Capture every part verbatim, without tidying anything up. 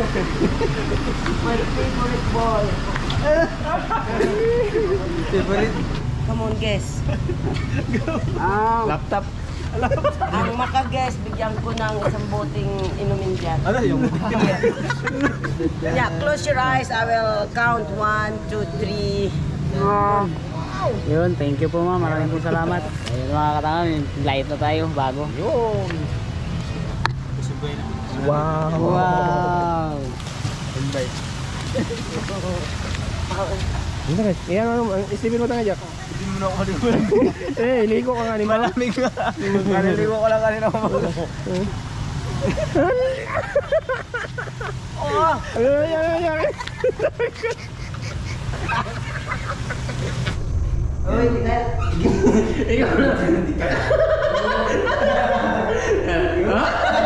My favorite boy. Favorite? Come on, guess. Ah, laptop. Ang maka-guess, bigyan ko ng isang boting inumin dyan. Ano yung? Yeah, close your eyes. I will count one, two, three. Wow. Yun, thank you po ma'am. Maraming po salamat. Ayun mga katangay, light na tayo bago. Yun. Wow. Wow. Hindi ka, kaya ano, isipin mo tanga Jack. Isipin mo na ako kanina. Eh, ligo ka nga ni Malamig na. Kaniligo ko lang kanina. Oh! Ay, ay, ay, ay. Uy, Miguel. Ikaw na. Hindi ka. Ha?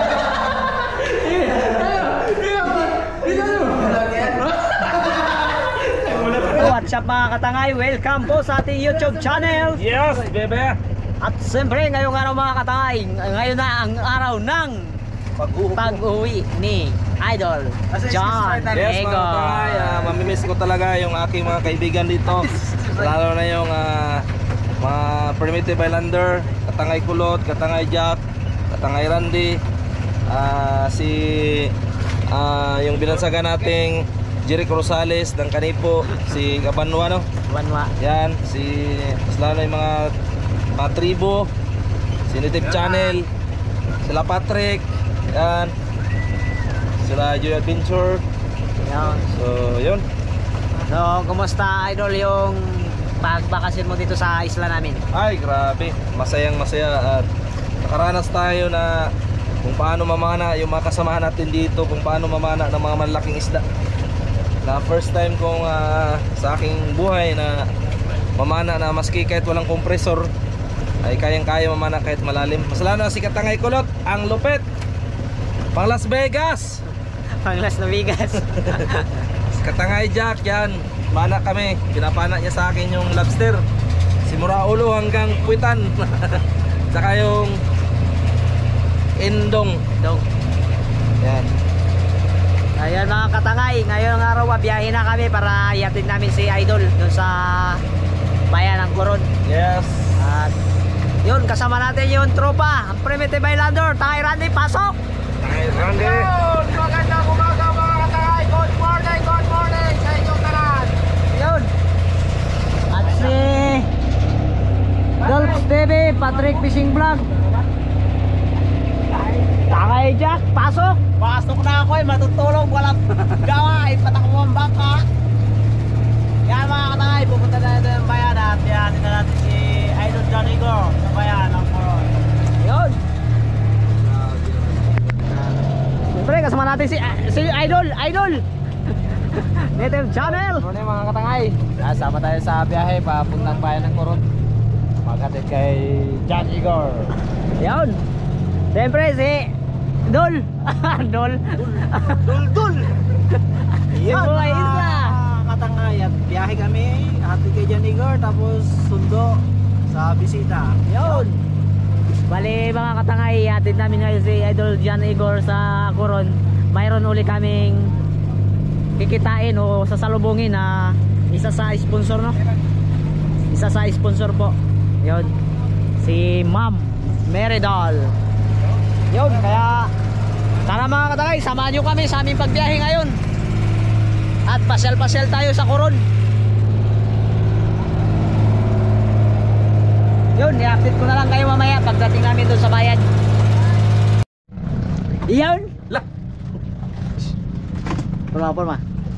What's up mga katangay? Welcome po sa ating YouTube channel. Yes, bebe. At siyempre ngayong araw mga katangay, ngayon na ang araw ng pag-uwi ni Idol John Yes, Ego. mga katangay, uh, mamimiss ko talaga yung aking mga kaibigan dito. Lalo na yung uh, mga Primitive Islander, Katangay Kulot, Katangay Jack, Katangay Randy, uh, si uh, yung binansaga nating Jericho Rosales ng Kanipo, si Kabanwa, no? Banwa. Yan, si lalo yung mga mga tribo, si Native Channel, sila Patrick, yan, sila Joy Adventure. Yan. So, yun. So, kumusta Idol yung pagbakasyon mo dito sa isla namin? Ay, grabe. Masayang masaya at nakaranas tayo na kung paano mamana yung mga kasamahan natin dito, kung paano mamana ng mga malaking isda. Na first time kong uh, sa aking buhay na mamana na maski kahit walang kompresor ay kayang-kaya mamana kahit malalim. Mas lalo na si Katangay Kulot, ang lupit. Pang Las Vegas. Pang Las Vegas. Si Katangay Jack, yan. Mana kami. Pinapana niya sa akin yung lobster. Simula ulo hanggang puwitan. Saka yung indong. Dong. Yan. Ayan mga katangay, ngayong araw biyahe na kami para ihatid namin si Idol dun sa bayan ng Coron. Yes. At yun, kasama natin yung tropa, ang Primitive Islander, Tay Randy, pasok! Tay Randy. Yun, magandang umaga mga katangay. Good morning, good morning sa inyong kanan. Yun! At si Dolph T V, Patrick Fishing Vlog. Takay Jack, pasok! Pasok na ako eh, matutulog, walang gawa, ipatakbo ang bangka. Yan mga katangay, pupunta na natin ang bayan at biyahin na natin si Idol John Ego sa bayan ng Coron. Yun! Siyempre, kasama natin si, si Idol, Idol! Native Channel! Morning mga katangay, kasama tayo sa biyahe papuntang bayan ng Coron. Magkatid kay John Igor. Yun! Siyempre si Dol! Dol! Dul Dul! Yun mga isla! Katangay at biyahe kami, hatid kay John Igor tapos sundo sa bisita. Yun! Bali mga katangay, hatid namin ngayon si Idol John Igor sa Coron. Mayroon uli kaming kikitain o sasalubungin na isa sa sponsor, no? Isa sa sponsor po. Yun. Si Ma'am Meridol. Yun, kaya tara mga katangay, samahan nyo kami sa aming pagbiyahe ngayon. At pasyal-pasyal tayo sa Coron. Yun, i-update ko na lang kayo mamaya pagdating namin doon sa bayan. Yun! Lah! Pulma, pulma.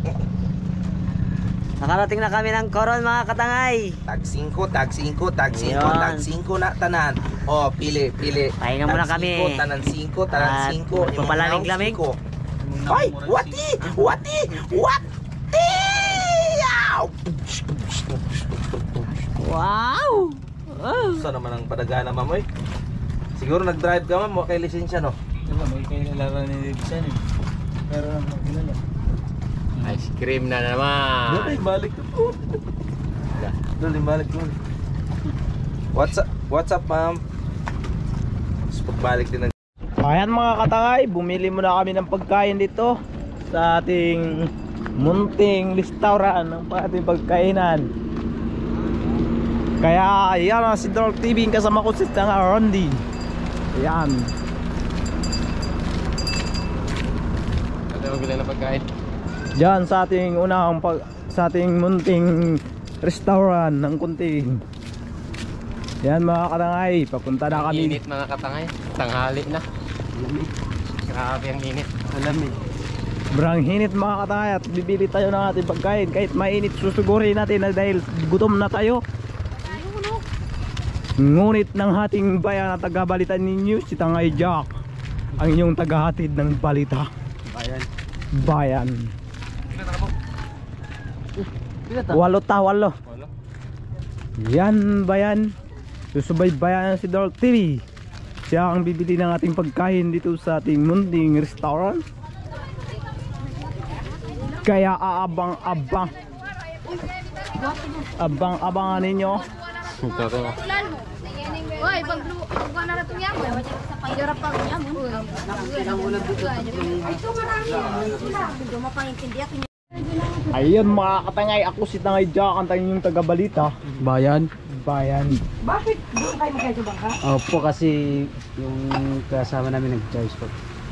Nakarating na kami ng Coron mga katangay. Tag singko, tag singko, tag singko, Ayan. tag singko na tanan. Oh, pili, pili. Pahinga muna Tag kami. singko, tanan singko, tanan At singko. papalamig-lamig. Ay, wati! Wati! Wati! Ow! Wow! Oh. Saan naman ang padagana, mamoy? Siguro nag-drive ka, ma'am. Mo kay lisensya, no? Diba, may kailangan ni Dixon eh. Pero lang makilala. Ice cream na naman. Dali, balik ko po. Dali, balik ko. What's up, what's up, ma'am? Tapos pagbalik din ng... Ayan mga katangay, bumili muna kami ng pagkain dito sa ating munting restaurant ng ating pagkainan. Kaya yan ang si Dork T V kasama ko si Tanga Rondi. Ayan. Ano ang bilhin na pagkain? Diyan sa ating unang pag, sa ating munting restaurant ng Kunting. Yan mga katangay, papunta na kami. Init mga katangay, tanghali na. Grabe ang init. Alamig. Sobrang init mga katangay at bibili tayo ng ating pagkain. Kahit mainit susugurin natin na dahil gutom na tayo. Ngunit ng ating bayan at taga-balita ninyo, si Tangay Jack, ang inyong tagahatid ng balita. Bayan. Bayan. Walo ta, walo. Yan bayan. Susubaybayan si Dork T V. Siya ang bibili ng ating pagkain dito sa ating munting restaurant. Kaya aabang-abang. Abang-abangan ninyo. Oy, pag pag na ratong yamon, sa payora pa yamon. Ang ulan dito. Ito man ang mapaintindihan ko. Ayun mga katangay, ako si Tangay Jack, ang tayong taga-balita. Bayan. Bayan. Bakit doon kayo magkayo sa bangka? Opo, kasi yung kasama namin nag-choice po.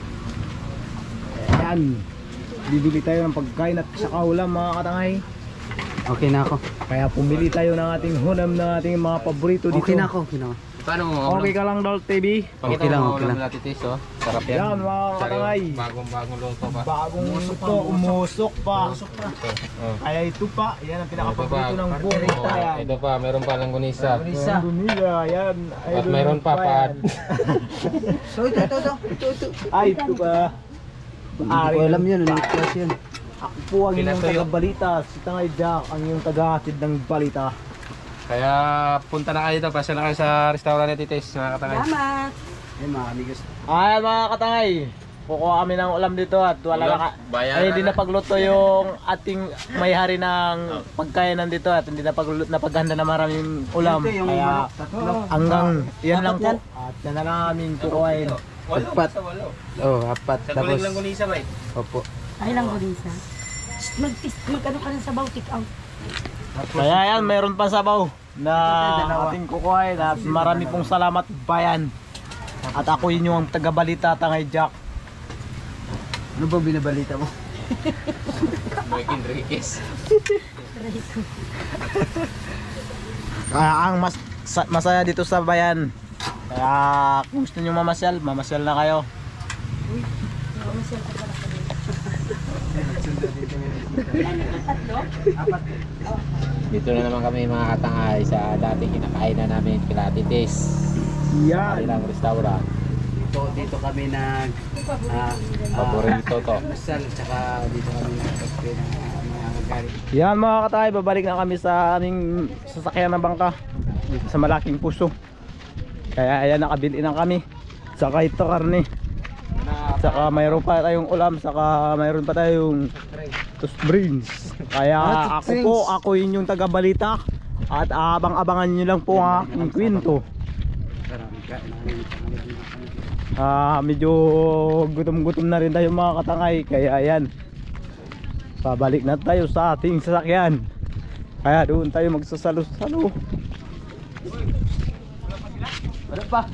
Ayan. Bibili tayo ng pagkain at saka ulam mga katangay. Okay na ako. Kaya pumili tayo ng ating hunam ng ating mga paborito dito. Okay na ako, okay na ako. Paano mo? Okay ka lang Dork T V? Okay lang, okay lang. Natin taste, oh. Sarap yan. Yan mga katangay. Bagong-bagong luto pa. Bagong ito, umusok pa. Oh. Kaya ito pa, yan ang Ito pa. pinakapaborito ng buong Oh, yan. ito pa, meron pa lang gunisa. Sa Dunila, yan. At mayroon pa, yan. So ito, ito, ito. Ito, ito. Ay, ito pa. Hindi ko alam yun, ano yung class yun. Ako po ang inyong Pinatuyo. taga-balita. Si Tangay Jack, ang inyong taga-hatid ng balita. Kaya punta na kayo dito, pasya na kayo sa restaurant ni Tites, mga katangay. Salamat. Ayun mga amigos. Ayan mga katangay, kukuha kami ng ulam dito at wala na ka. Bayaran Ay, hindi na. na pagluto yung ating may-hari ng pagkainan dito at hindi na pagluto na paghanda na maraming ulam. Ito yung Kaya manok, tatlo. hanggang yan lang po. yan? At yan na lang aming kukuhain. Apat. Oh, apat. Sa Tapos, guling lang gunisa ba eh? opo. Ay lang ko din sa. Mag mag-ano ka rin sa Baltic out. Kaya yan, mayroon pa sabaw na ating kukuhain at marami pong salamat bayan. At ako yun yung taga-balita Tangay Jack. Ano ba binabalita mo? Boy Enriquez. Kaya ang mas sa- masaya dito sa bayan. Kaya kung gusto nyo mamasyal, mamasyal na kayo. Dito na naman kami mga katangay sa dating kinakainan namin kila Tites. Yan. Kanilang restaurant. Dito, dito kami nag... ah, Paborito to. Masal, tsaka dito kami nag-pagpay ng mga magari. Yan mga katay, babalik na kami sa aming sasakyan ng bangka dito sa Malaking Puso. Kaya ayan, nakabili na kami. Saka ito karne. Saka mayroon pa tayong ulam. Saka mayroon pa tayong toast brains. Kaya ako po, ako yun yung taga-balita. At abang-abangan nyo lang po ang aking kwento. Marami kain namin. Ah, medyo gutom-gutom na rin tayo mga katangay. Kaya ayan, pabalik na tayo sa ating sasakyan. Kaya doon tayo magsasalo-salo. Wala pa.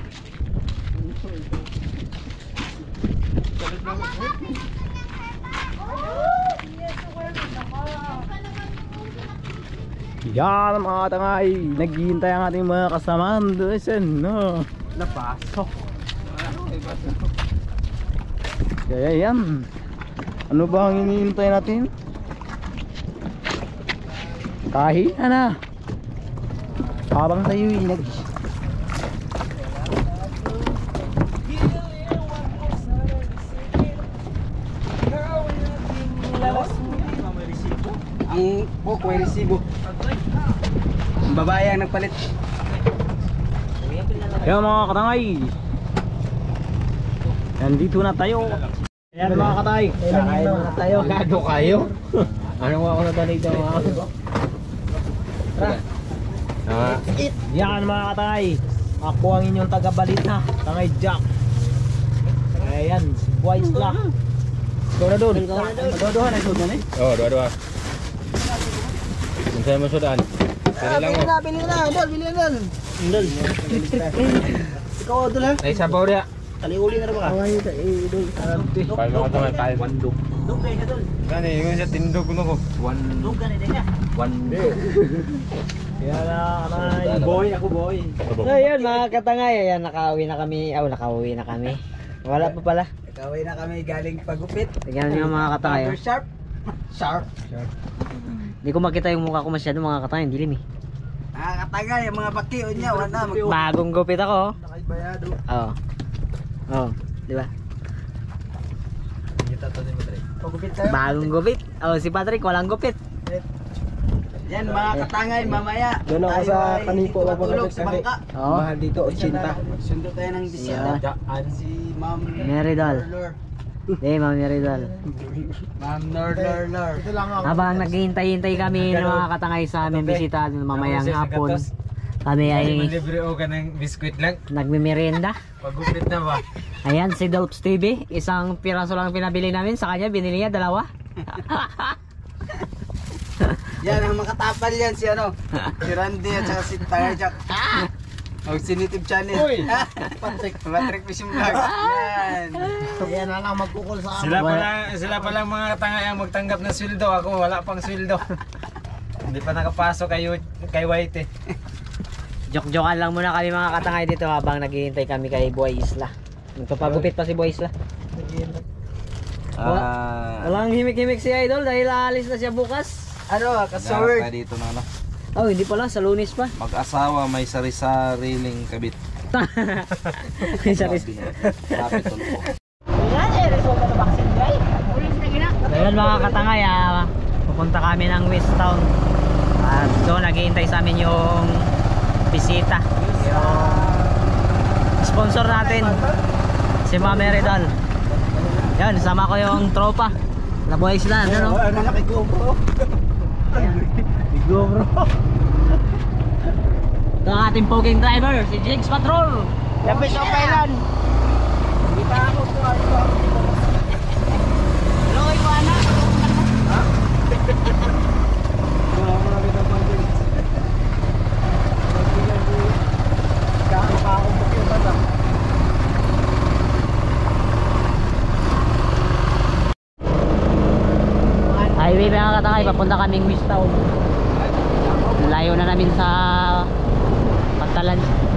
Yan mga katangay, naghihintay ang ating mga kasamahan doon sa no. Napasok. Kaya yan. Ano ba ang iniintay natin? Kahit na. Habang tayo nag Ang buko ay resibo. Ang babae ang nagpalit. Yan mga katangay. Nandito na tayo. Yan mga katay. Kakain na tayo. Gado kayo? Anong ako na tanay daw mga Ah, Yan mga katay. Ako ang inyong taga-balita, Tangay Jack. Kaya yan, si Boys lang. Ikaw na doon. Dua-dua na sudan eh. Oh, dua-dua. Saya mau sudan. Pilih lang mo. Bili na, Idol, bili na. Idol. Ikaw Idol ha. Ay, sabaw dia. Kaliuli na rin ba ka? Away ta idol. Kaya mga tamay tayo. Wandog. Dugay ka Idol. Kani, yung siya tindog ko na ko. One. Dugay na din ka. Wandog. Yan na, boy, ako boy. So yun mga katangay, ayan nakauwi na kami. Oh, nakauwi na kami. Wala pa pala. Kaway na kami galing pagupit. Tingnan niyo mga katangay. Barber sharp. Sharp. Hindi ko makita yung mukha ko masyado mga katangay, dilim eh. Ah, katagay ang mga bakyo niya, wala mag Bagong gupit ako. nakaibayado. Oo. Oo, di ba? Kita to ni Madre. Pagupit tayo. Bagong gupit. Oh, si Patrick walang gupit. Yan mga katangay, mamaya. Doon ako tayo sa ay Kanipo, matulog papagupit sa kasi. bangka. Oo. Mahal dito, eighty. Sundo tayo ng bisita. Daan. Si Ma'am Meridol. Lor. Di, Mami Rizal. Ma'am Lor Lor Lor. Ito lang ako. Habang naghihintay-hintay kami ng mga katangay sa aming bisita mamayang hapon, kami ay Libre o ka ng biskuit lang. nagmimerienda. Pagupit na ba? Ayan, si Dolps T V. Isang piraso lang pinabili namin. Sa kanya, binili niya dalawa. Yan ang makatapal yan si ano. Si Randy at saka si Tire Jack. O si YouTube channel. Uy! Patrick, Patrick Fishing Vlog. Yan. Yan na lang magkukul sa Sila pa lang, sila pa lang mga tangay ang magtanggap ng sweldo. Ako wala pang sweldo. Hindi pa nakapasok kay kay White eh. Joke-jokean lang muna kami mga katangay dito habang naghihintay kami kay Boy Isla. Nagpapagupit pa si Boy Isla. Ah, Walang himik-himik si Idol dahil aalis na siya bukas. ano, Garap kasaward. tayo dito na ano. Oh, hindi pala. Sa Lunes pa. Mag-asawa may sari-sariling kabit. Isa rin. Kapit tulpo. Ngayon mga katangay, ah, pupunta kami ng West Town. At doon naghihintay sa amin yung bisita. Yung sponsor natin, si Ma'am Meridol. Yan, sama ko yung tropa. Labuhay sila, ano no? Ano na kay GoPro? GoPro. Ito ang ating poking driver, si Jigs Patrol. Lapit sa pailan. Hindi pa ako po. Hello, Iwana. Wala mo na kita panding. Kaya pa ako magkita. Highway mga katangay, papunta kaming West Town. Layo na namin sa Pagtalan.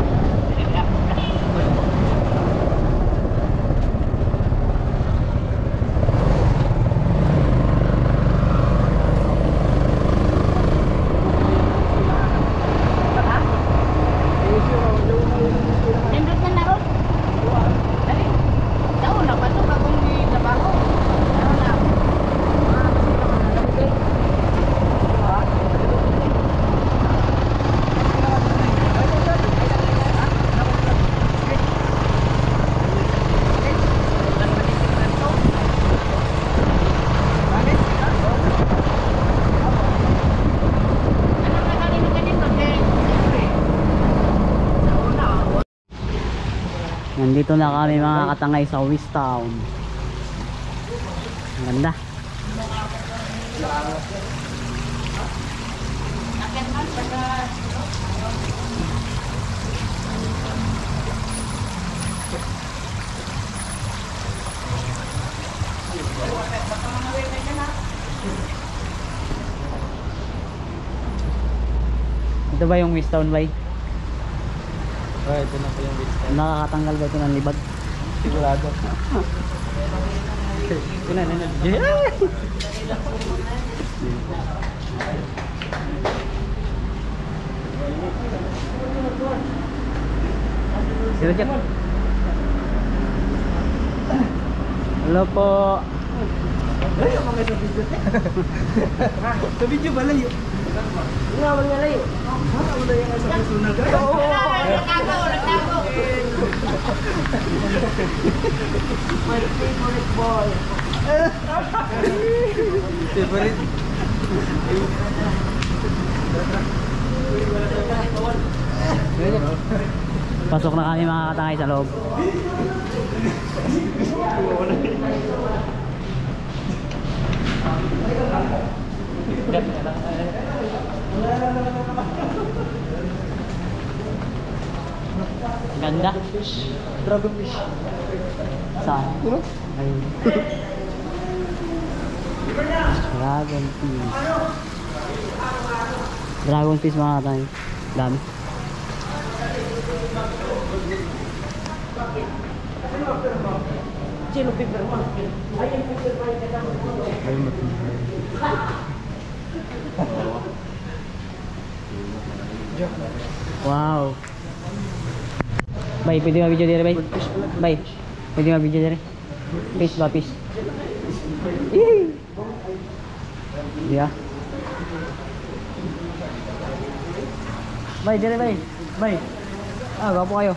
Nindot na naroon. Dali. Daw na pa to kung di trabaho. Ano na? Nandito na kami mga katangay sa West Town. Ang ganda. Ito ba yung West Town bay? Oh, ito na po yung bits. Nakakatanggal ba ito ng libag? Sigurado. Ito na, na, na. Sino dyan? Hello po. Sa video ba layo? Nga, wala layo. Ha? Wala yung sa susunod. Oo. Nagtago, nagtago. My favorite boy. Favorite? Pasok na kami mga katangay sa loob. fish. Dragon fish. Saan? Ano? Ayun. Dragon fish. Dragon fish mga tayo. Dami. Sino pipirma? Ayun, pipirma yung kasama ko. Wow. Bay, pwede mag-video dire, bay? Bay, pwede mag-video dire? Fish ba, fish? Yee! Yeah. Bay, dire, bay. Bay. Ah, gwapo kayo.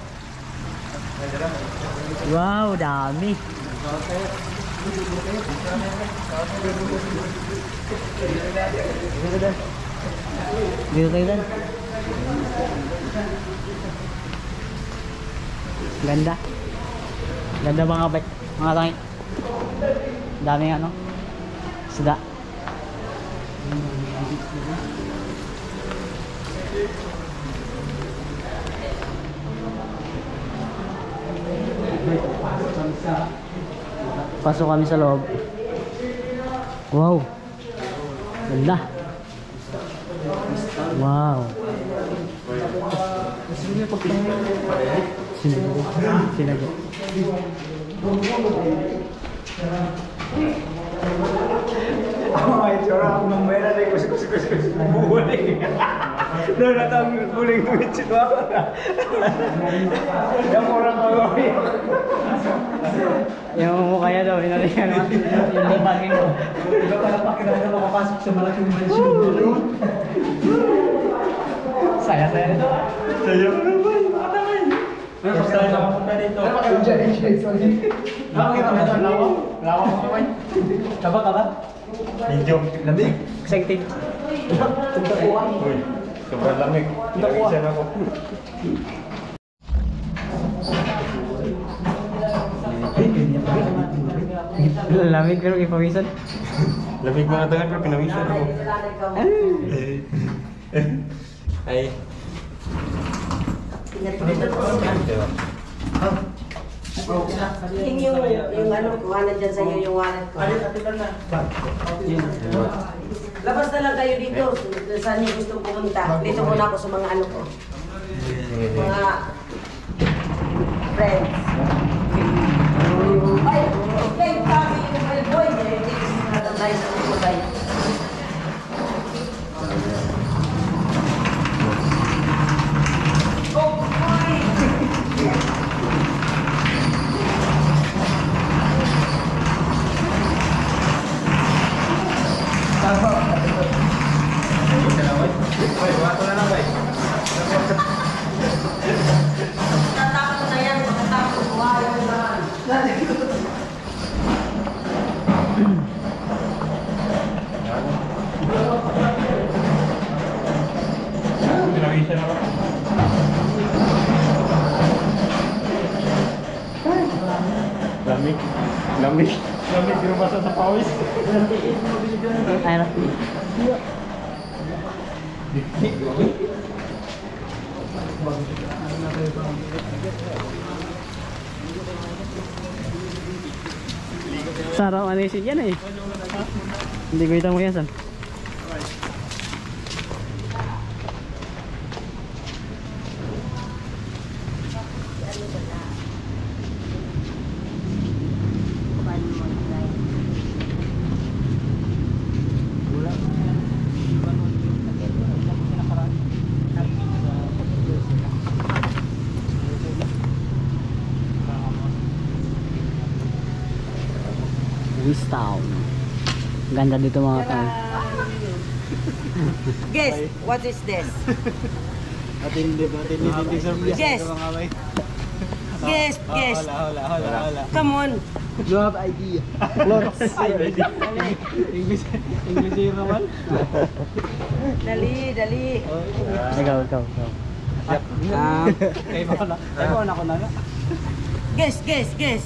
Wow, dami. Dito tayo dan. Ganda. Ganda mga bay, mga tangi. Daming ano. Isda. Pasok kami sa loob. Wow. Ganda. Wow. Sinagot. Sinagot. Ako nga itsura ako ng mera na kusik-kusik-kusik buhuling. Doon na tang huling tuwid si Tuwa. Yung orang kagawin. Yung mukha niya daw, inalingan mo. Yung libagin mo. Iba pala pakiramdam na makapasok sa malaking mansion. Saya-saya nito. Saya mo naman, makatamay. First time na mapunta dito. Enjoy, enjoy, sorry. Nakakita mo ito, lawak. Lawak mo naman. Kaba ka ba? Medyo. Lamig. Excited. Punta po ka. Uy, sobrang lamig. Nagisan ako. Lamig pero ipawisan. Lamig mga tangan pero pinawisan ako. Ay. Yung, yung, yung ano, kuha na dyan sa'yo yung wallet ko. Labas na lang kayo dito. Saan niyo gusto pumunta? Dito muna ako sa mga ano ko. Mga friends. Ay, okay, kami yung my boy. Natanday sa mga tayo. Oh, boy! Tatakot na yan, tatakot. Wala na. Pinawisan ako. Lamig. Lamig. Lamig yung basa sa pawis. Ayun na. Sarap ano yung yan eh. Hindi ko itang mo yan san. Town. Ganda dito mga tao. Guess, what is this? Atindi ba? Atindi, atindi surprise. Yes. Guess, guess. Hola, hola, hola, hola. Come on. You have idea. Lots. English, English naman. Dali, dali. Ikaw, ikaw, ikaw. Ah, kayo ba na? Kayo ba na ko na nga? Guess, guess, guess.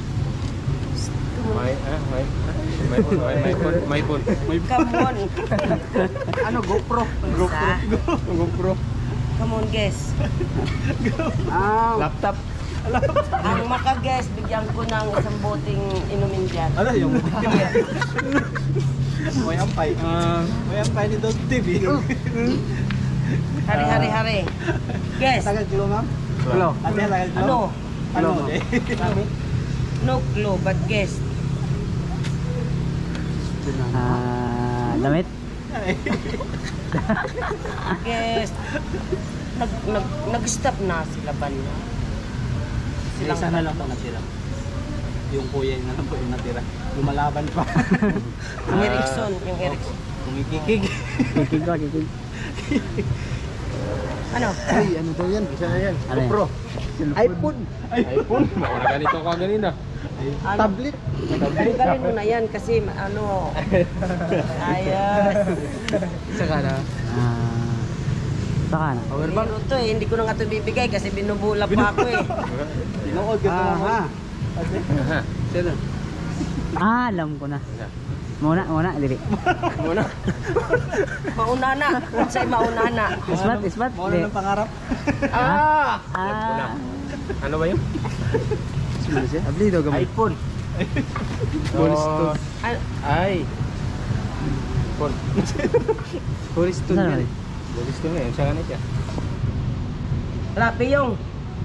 May, ah, may. May phone, may phone, may phone. Come on. Ano, GoPro? Isa. GoPro. Come on, guess. Ah, laptop. Ang maka-guest, bigyan ko ng isang boting inumin dyan. Ano yung May ampay. May ampay ni Don T V. Hari, hari, hari. Guest. Tagal kilo ma'am? Kilo. Ate, tagal kilo? Ano? Ano? No clue, but guest. Ah, damit? Guest. Nag, nag, nag-stop na sila ba niya? Silang sana lang po natira. Yung kuya na lang po yung natira. Lumalaban pa. Yung Erickson, yung Erickson. Kumikikig. Kikig ko, kikig. Ano? Ay, ano daw yan? Isa na yan. Ano yan? Pro. iPhone. iPhone. Mauna ganito ka ganina. Ano? Tablet. Tanggalin mo na yan kasi ma- ano. Ayos. Isa ka na. Ah, saka na. Biro to eh, hindi ko na nga ito bibigay kasi binubula pa ako eh. Tinood ka ito mo. Sino? Ah, alam ko na. Muna, muna, dili. Muna. Mauna na. Sa'yo mauna na. Isbat, isbat. Muna Di. ng pangarap. Ah! Ah, Ano ba yun? Sino siya? Abli daw gamay. iPhone. Boris Oh. to. Ano? Ay. Phone. Boris to. saan naman? Bolis ko ngayon. Siya ganit siya. Rapi yung.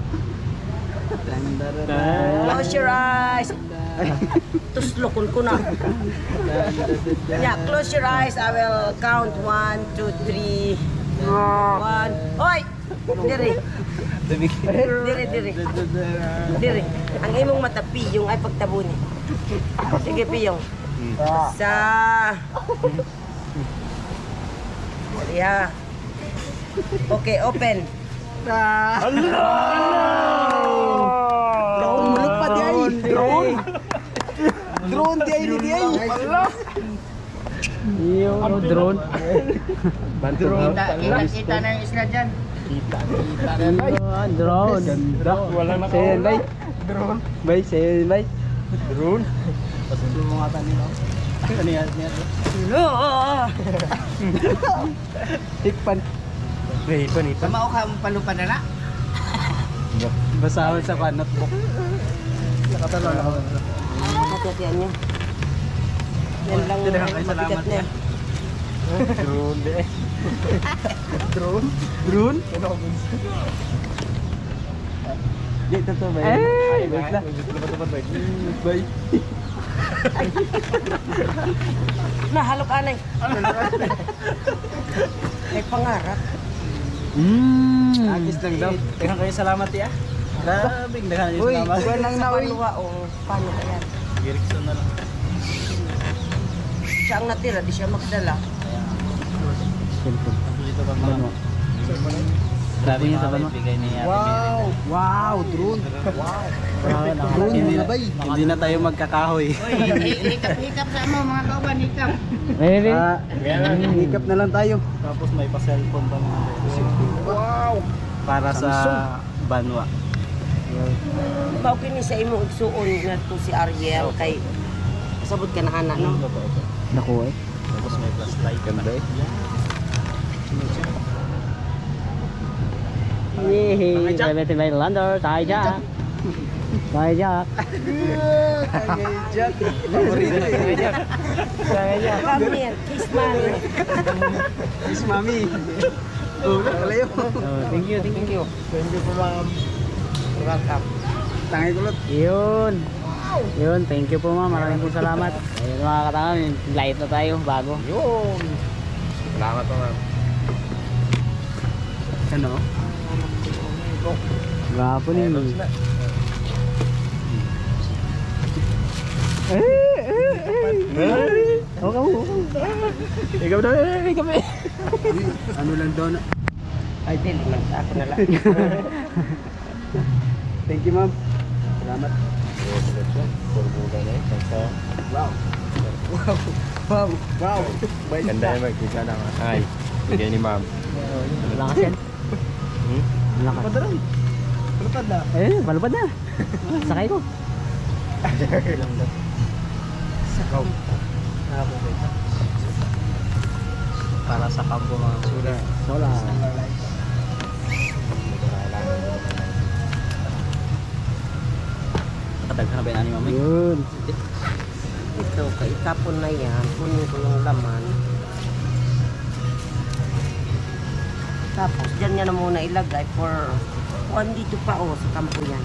Close your eyes. Tuslokon ko na. Yeah, close your eyes. I will count one, two, three. One. Hoy! Diri. Diri, diri. Diri. Ang imong mata, piyong ay pagtabuni. Sige, piyong. Sa... Yeah. Okay, open. Drone, mulot pa di ay. Drone. Drone di ay, di ay. Yung drone. Drone. Kita-kita na yung isla dyan. Ah, drone. Ganda. Walang naka. Sayan bay. Drone. Bay, sayan bay. Drone. Sumungatan nila. Ano yan? No! Hikpan. May ipon ipon. Kamao ka ang palupan na na? Basahan sa pan notebook. Nakatalo na ako. Hati-hatian nyo. Yan lang Tidak, ang ay, mabigat salamat niya. Drone de. Drone? Drone? Dito to ba? Eh, wait lang. Bay. Nahalok anay. May pangarap. Mm. Agis lang daw. Teka kayo salamat ya. Grabe, naghahan niyo salamat. Uy, kuwan lang na uy. Paluwa o paano kaya? Erickson na lang. Siya ang natira, di siya magdala. Dito pa mga. Grabe Punya mga sa Banwa. bigay ni Ate Wow! Wow! Drone! Wow! Drone! Hindi na, hindi na tayo magkakahoy. Hikap-hikap sa mo mga kauban, hikap. Maybe. Ah, hikap na lang tayo. Tapos may pa-cellphone pa mga Wow! Para sa Banwa. Baw kini sa imong igsuon nga to si Ariel kay sabot ka na ana no. Naku eh. Tapos may flashlight. Ganda eh. Yehey. Bebete may lander. Tayo dyan. Tayo dyan. Jack. Paborito eh. Jack. Come here, kiss mommy. Miss Mami. Oh, kalayo. Oh, thank you, thank you. Thank you po ma'am. Welcome. Tangay kulot. Yun. Yun, thank you po ma'am. Maraming po salamat. Ayun mga katangan, light na tayo bago. Yun. Salamat po ma'am. Ano? Gapo ni. Oh, kamu. Ikaw daw, ikaw eh. Ano lang daw na. Ay, dili lang ako na lang. Thank you ma'am. Salamat. Wow. Wow. Wow. Wow. Ganda yung magkita na. Ay. Bigay ni ma'am. Lakas yan. Hmm? Lakas. Padaran. Palupad na. Eh, balupad na. Sakay ko. Sakaw. Para sa kampo mga sura. Wala. Daghan na ba yan ni Mami? Yun. Ito, kaitapon na yan. Kunin ko yung laman. Tapos, dyan niya na muna ilagay for one dito pa oh, sa kampo yan.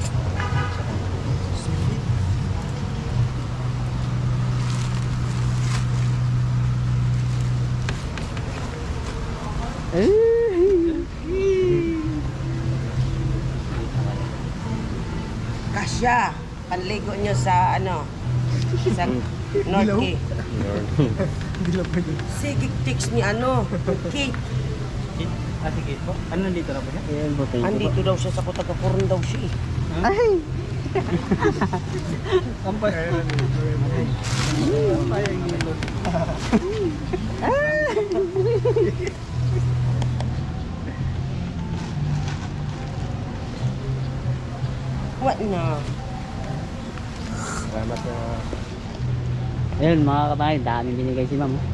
Kasya, panligo nyo sa ano, sa North Key. Sige, text ni ano, Kate. Ah, sige po. Ano nandito na po siya? Ayan po, thank you po. Andito daw siya sa Kutagapuron daw siya eh. Ay! Kampay. What na? Salamat na. Ayun mga kapatid, daming binigay si Ma'am.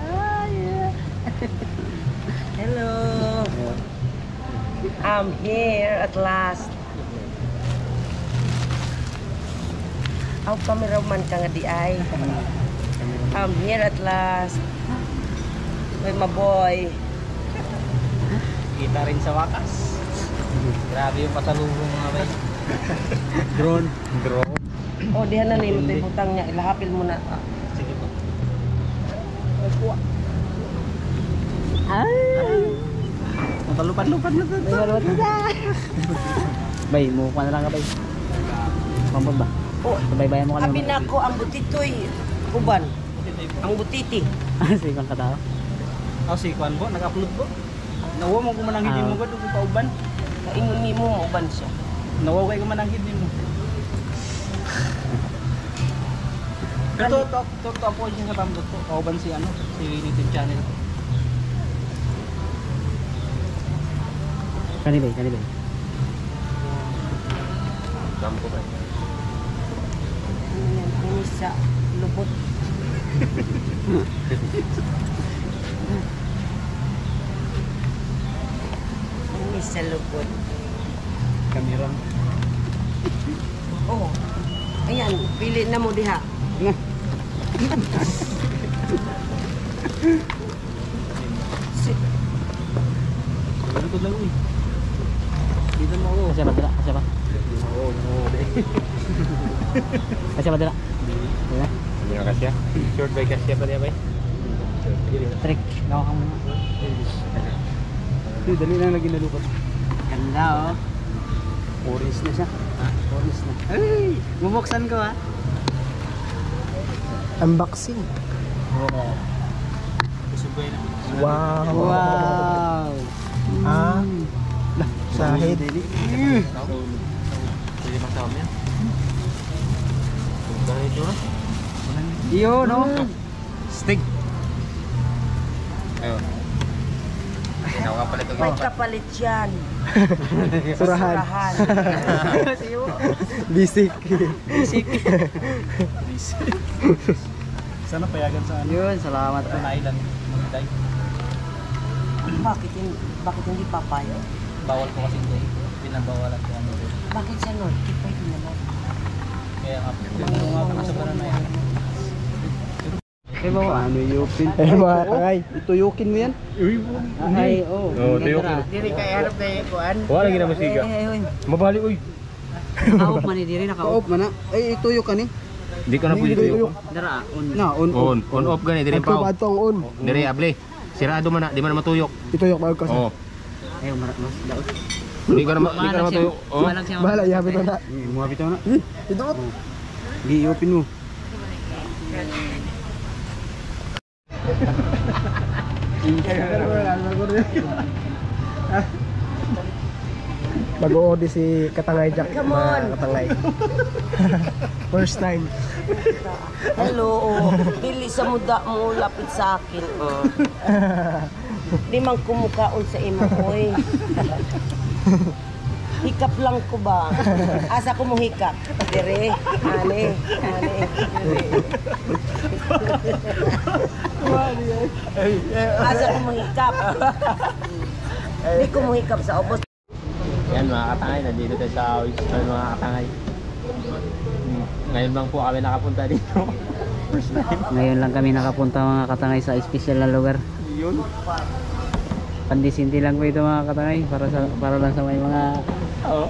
Hello. I'm here at last. Aw kameraman ka nga di ay. I'm here at last. With my boy. Kita rin sa wakas. Grabe yung pasalubong mga bay. Drone. Drone. Oh, dihan na ni mo butang niya. Ilahapil mo na. Ah. Sige po. Ay, kuha. Ay! Matalupad-lupad na ito. Bay, mukha na lang ka bay. Pampod ba? Oh, Sabay-bayan mo ka abi na ko ang butitoy. Kuban. Ang butiti. Ah, sige kang katao. Oh, si Kwan po, nag-upload po. Nawa mo ko manang hindi mo ko kung pauban. Kaingon ni mo uban siya. Nawaway ko manang hindi mo. Pero to to to po siya sa pamdot ko. Pauban si ano, si YouTube channel ko. Kani bay, kani bay. Dampo ba? Ano yan? Ini sa lubot. Ini sa lubot. Kamera. Oh. Ayan, pili na mo diha. Si Ano to lang uy. Dito mo ako. Kasya ba dila? Kasya ba? Oo, oo. Kasya ba dila? Dila? Hindi na kasya. Short by kasya pa niya ba? Trick. Gawa ka muna. Uy, dali lang lagi nalukot. Ganda oh. Orange na siya. Ha? Orange na. Ay! Bubuksan ko ha. Unboxing. Oo. Subay na. Wow! Wow! Ah. Lah, sahid. Pwede masama yan. Kung ito na. Iyo no? Stig. Ayun. Ginawa pala ito. may kapalit yan. Surahan. Surahan. Bisik. Bisik. Sana payagan sa ano? Yun, salamat po. Na island. Magday. Bakit, hin- bakit hindi papayo? Bawal ko kasi ito eh. Pinabawalan ko ano doon. Bakit sa North Key pwede naman? Kaya nga, ano nga ako sa parang na yan. Kaya ba ano yupin? Ay mga kangay, ituyukin mo yan. Ay, oh. Oo, tuyok yun. Dili kay harap na yung kuan. Wala lagi na musiga. Ay, ay, ay. Mabali, uy. Kaop man ni diri nakaop. Kaop man na. Ay, ituyok ka ni. Hindi ka na pwede tuyok. Dara on. Na, on. On, on off gani, dire Adto pa. ba adto ang on? Dire able. Sirado man na, di man na matuyok. Ituyok ba ka sa? Oo. Ay, umarak mas daot. Hindi ka na ma- di ka na matuyok. Oo. Malag siya. Bahala, yabi na na. Mga bitaw na. Eh, idot. Giyupin mo. Mag-o-odi si Katangay Jack. Come on. Mga Katangay. First time. Hello, oh. Dili sa muda mo lapit sa akin. Oh. Di man kumukaon sa imo, oy. Hikap lang ko ba? Asa ko mo hikap? Dire, ane, ane, dire. Asa ko mo hikap? Di ko mo hikap sa ubos. Yan mga katangay, nandito tayo sa Oyster mga katangay. Ngayon lang po kami nakapunta dito. First time. Ngayon lang kami nakapunta mga katangay sa special na lugar. Yun. Pandisinti lang po ito mga katangay para sa para lang sa may mga Oo.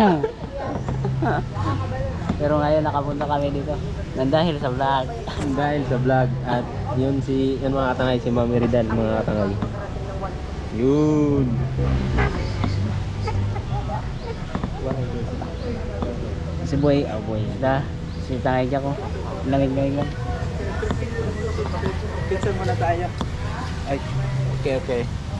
pero ngayon nakapunta kami dito nang dahil sa vlog. Dahil sa vlog at yun si yun mga katangay si Ma'am Meridal mga katangay. Yun. Si boy, oh boy. Da, si tangay dyan ko. Lamig-lamig lang. Picture muna tayo. Ay. Okay, okay.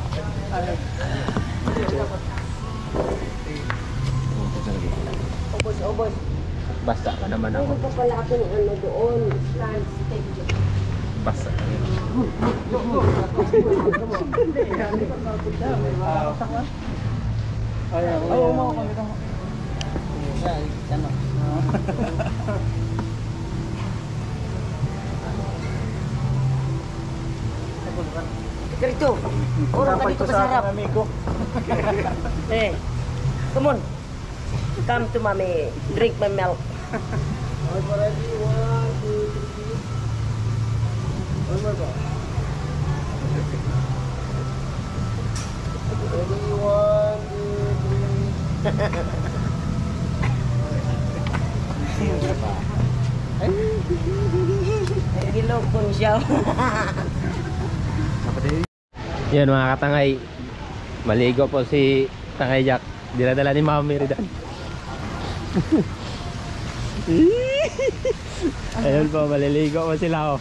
Obos, obos. Basta ka naman ako. Ano pa pala ako ng ano doon? Stand steak. Basta ka rin. Oo, mo kami ka. Ika rito. Orang ka dito kasarap. Eh, come on. Come to mommy. Drink my milk. Hello, Kung Xiao. Yan mga katangay. Maligo po si Tangay Jack. Dinadala ni Ma'am Meridan. Ayun po, maliligo po sila oh.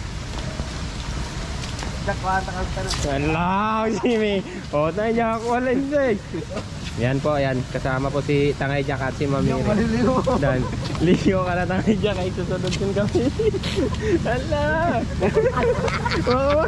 Jack, wala ka tanong. Hello, Jimmy. O, Tangay Jack, wala hindi. Yan po, yan. Kasama po si Tangay Jack at si Ma'am Meridan. Dan, ligo ka na Tangay Jack ay susunod din kami. Hala. Oo.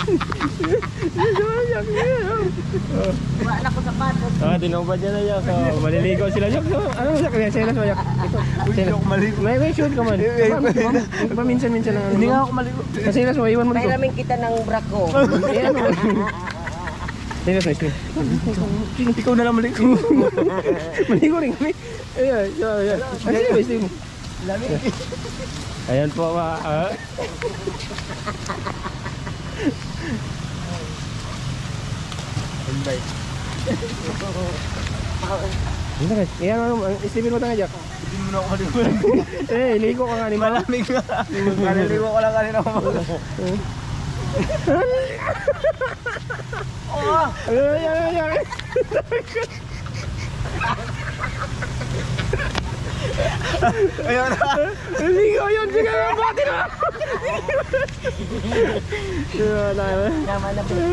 Wala ko sapatos. Ah, tinubad niya na Jack. So, maliligo sila Jack. So, ano mo Jack? Selas mo Jack. Ito. Selas. May may shoot ka man. Paminsan-minsan lang. Hindi nga ako maligo. Selas mo, iwan mo dito. Pahiramin kita ng bra ko. Ayan mo. Selas mo, Ismi. Ikaw na lang maligo. Maligo rin kami. Ayan, ayan. Ayan mo, Ismi. Ayan po ma. Ah. Hindi ka. Ayan mo, isipin mo Tangay Jack. Hindi mo na ako maligo. Eh, ligo ka nga ni Mala. Malamig ka. Maliligo ko lang kanina. Oo. Ayan, ayan, ayan. Ayun na. Ligo yun. Sige na, bati na. Naman na po.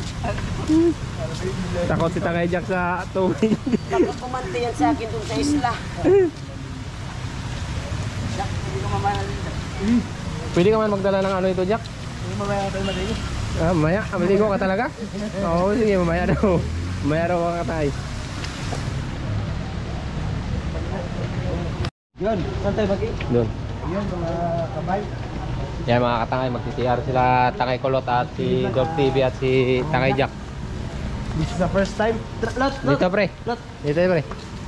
Takot si Tangay Jack sa tubig. Bakit pumanti yan sa akin dun sa isla? Jack, hindi ko mamahal. Pwede ka man magdala ng ano ito, Jack? Hindi mamaya tayo maligo. Ah, mamaya. Maligo ka talaga? Oo, sige, mamaya daw. Mamaya daw ang katay. Yun, saan tayo mag-i? Doon. Yun, mga kabay. Yan mga katangay, mag-C R sila Tangay Kulot at si Dog T V at si Tangay Jack. This is the first time. Lot, lot. Dito pre. Lot. Dito pre.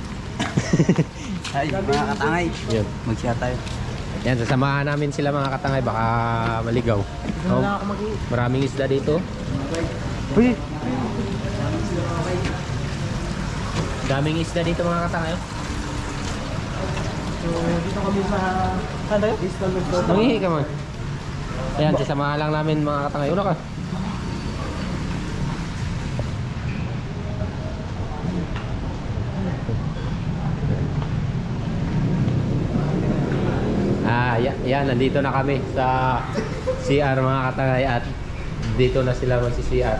Ay, mga katangay. Yun. Mag-share tayo. Yan, sasamahan namin sila mga katangay, baka maligaw. Oh, ako mag-i. maraming isda dito. Uy! Daming isda dito mga katangay. So, dito kami sa... Saan tayo? Mangihi ka man. Ayan, sasamahan lang namin mga katangay. Una ka. Ah, yan, yan, nandito na kami sa C R mga katangay at dito na sila magsi-C R.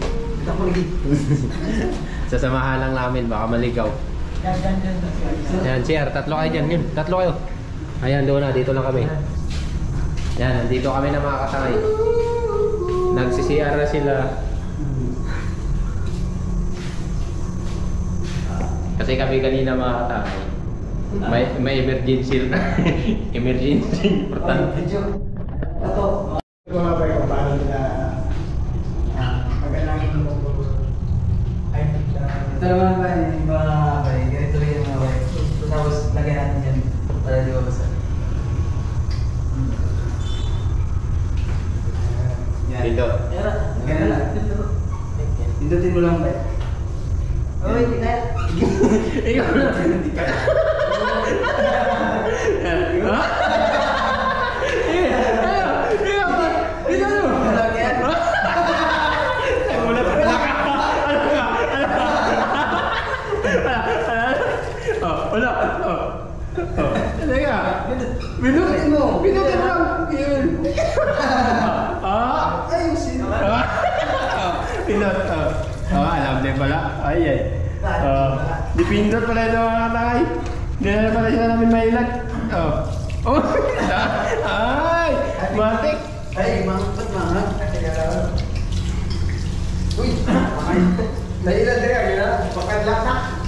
Sasamahan lang namin, baka maligaw. Yan, C R, tatlo kayo dyan, yun, tatlo kayo. Ayan, doon na, dito lang kami. Yan, nandito kami na mga katangay. Nagsi-C R na sila. Kasi kami kanina mga katangay. May, may emergency na. Emergency, importante. Ito. Ito nga ba yung paano nila magandang ay ito naman ba yung mga bay, ganito rin yung mga bay. Tapos lagyan natin yan para di ba basa. mo lang ba? Oy, kita. Ikaw na hindi ka. Ha? Wala. Oh. Oh. Teka. Binutin mo. Binutin mo lang. Yun. Ah. Ayusin. Ah. Pinot. Ah. Ah, alam din pala. Ay, ay. Ah. Dipindot pala ito mga katangay. Hindi na pala sila namin mailag. Oh. Oh. Ay. Matik. Ay, mangkot mga. Uy. Nailan din yan. Bakit lang na.